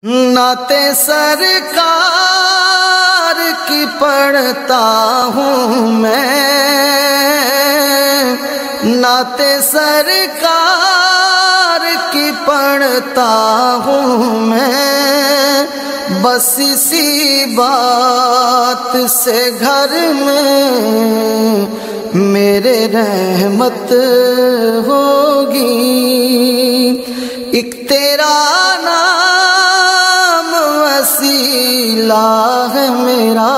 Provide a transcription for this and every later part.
نعتِ سرکار کی پڑھتا ہوں میں، نعتِ سرکار کی پڑھتا ہوں میں، بس اسی بات سے گھر میں میرے رحمت ہوگی۔ ایک تیرا نام وسیلہ ہے میرا،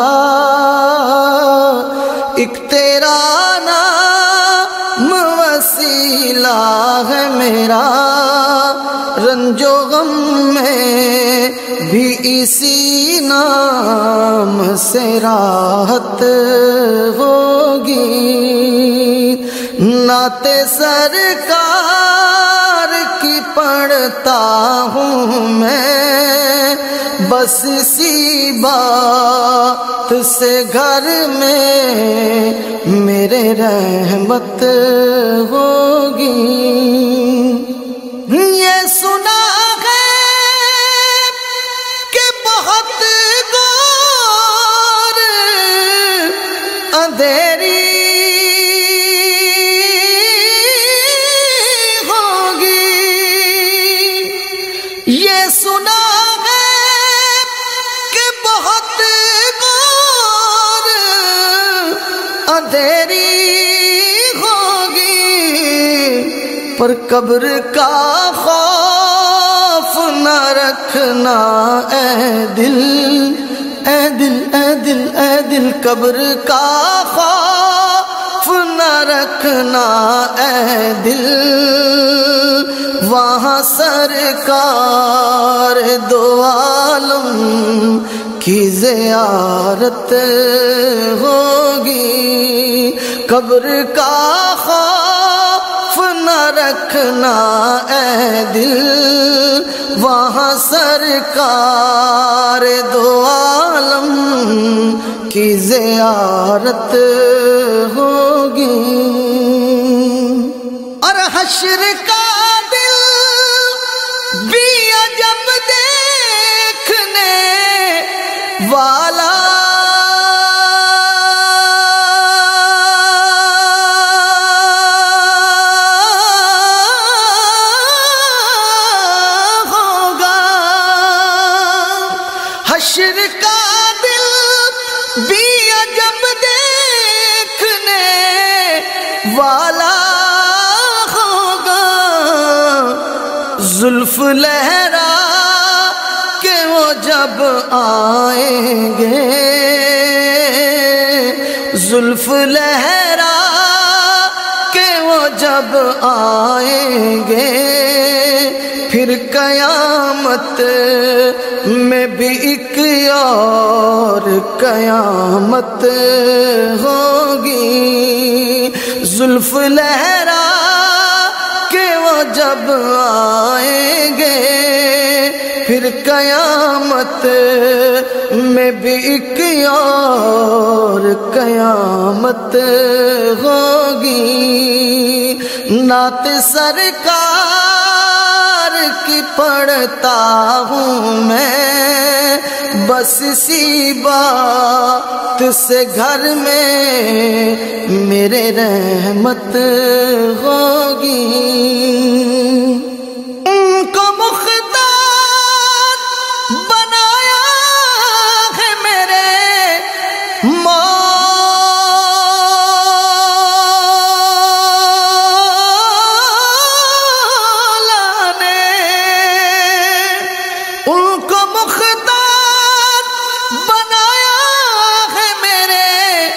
ایک تیرا نام وسیلہ ہے میرا، رنج و غم میں بھی اسی نام سے راحت ہوگی۔ نعتِ سرکار کی پڑھتا ہوں میں، بس اسی بات سے گھر میں میرے رحمت ہوگی۔ یہ سنا ہے کہ بہت گور اندھیری ہوگی، یہ سنا ہے کہ بہت گور اندھیری ہوگی، پر قبر کا خوف نہ رکھنا اے دل، اے دل، اے دل، اے دل، قبر کا خوف نہ رکھنا اے دل، وہاں سرکار دو عالم کی زیارت ہوگی۔ قبر کا خوف نہ رکھنا اے دل، وہاں سرکار دو عالم کی زیارت ہوگی۔ اور حشر کا دل بھی عجب دیکھنے والا حشر کا دل بھی عجب دیکھنے والا ہوگا، زلف لہرا کہ وہ جب آئیں گے، زلف لہرا کہ وہ جب آئیں گے، پھر قیامت میں بھی ایک اور قیامت ہوگی۔ زلف لہرا کہ وہ جب آئیں گے، پھر قیامت میں بھی ایک اور قیامت ہوگی۔ نعتِ سرکار کی پڑھتا ہوں میں، بس اسی بات سے گھر میں میرے رحمت ہوگی۔ ان کو مختار بنایا ہے میرے ان کو مختار بنایا ہے میرے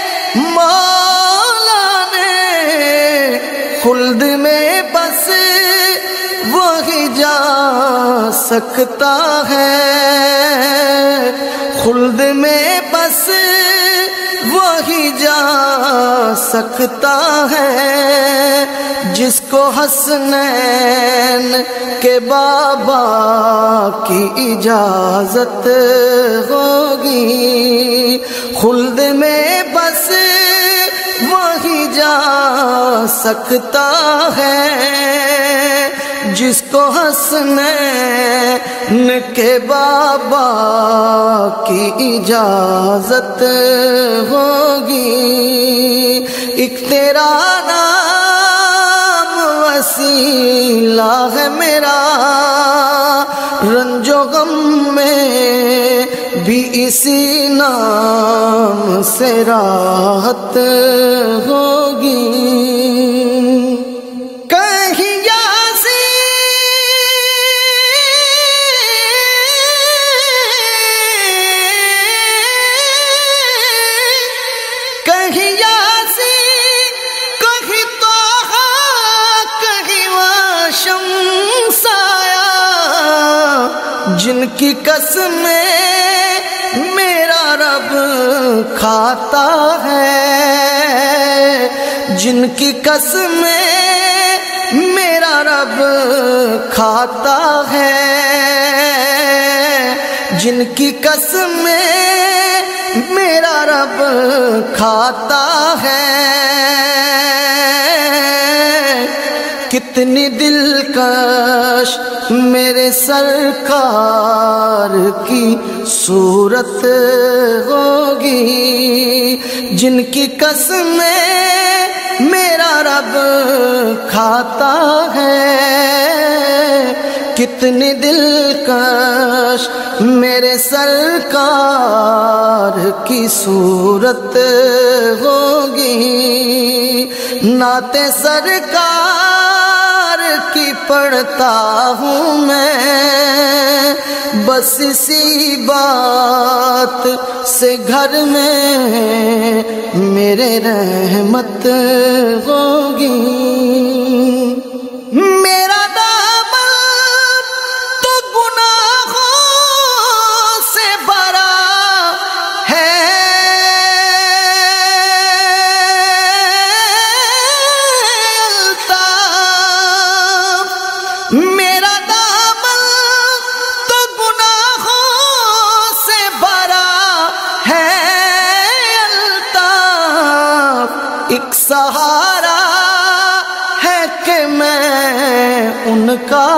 مولا نے، خلد میں بس وہی جا سکتا ہے، خلد میں بس وہی جا سکتا ہے، جس کو حسنین کے بابا کی اجازت ہوگی۔ خلد میں بس وہی جا سکتا ہے جس کو حسنین کے بابا کی اجازت ہوگی، ایک تیرا نام وسیلہ ہے میرا، رنج و غم میں بھی اسی نام سے راحت ہوگی۔ کہیں یاسین، کہیں طٰہٰ، کہیں واشمس آیا، جن کی قسمیں میرا رب کھاتا ہے، جن کی قسمیں میرا رب کھاتا ہے، جن کی قسمیں میرا رب کھاتا ہے، کتنی دلکش میرے سرکار کی صورت ہوگی، جن کی قسمیں میرا رب کھاتا ہے، کتنی دلکش میرے سرکار کی صورت ہوگی، نعت سرکار کی پڑھتا ہوں میں، بس اسی بات سے گھر میں میرے رحمت ہوگی۔ میرا دامن تو گناہوں سے بھرا ہے، الطاف، میرا دامن تو گناہوں سے بھرا ہے، الطاف، ایک سہارا ہے کہ میں ان کا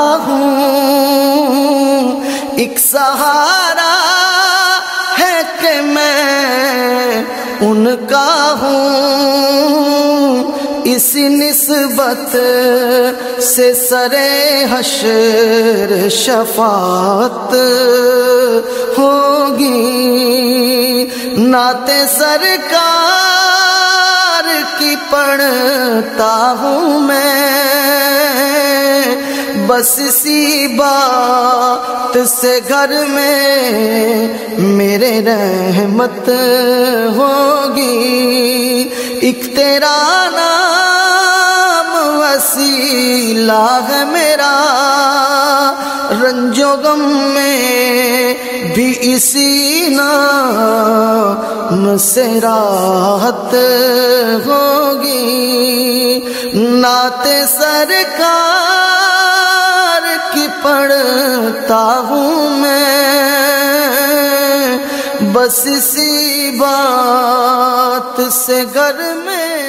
ہوں، ایک سہارا ہے کہ میں ان کا ہوں، اسی نسبت سے سرے حشر شفاعت ہوگی، نعت سرکار کی پڑھتا ہوں میں، بس اسی بات سے گھر میں میرے رحمت ہوگی، ایک تیرا نام وسیلہ ہے میرا، رنج و غم میں بھی اسی نام سے راحت ہوگی، نعت سرکار کی پڑھتا ہوں میں، بس اسی بات سے گھر میں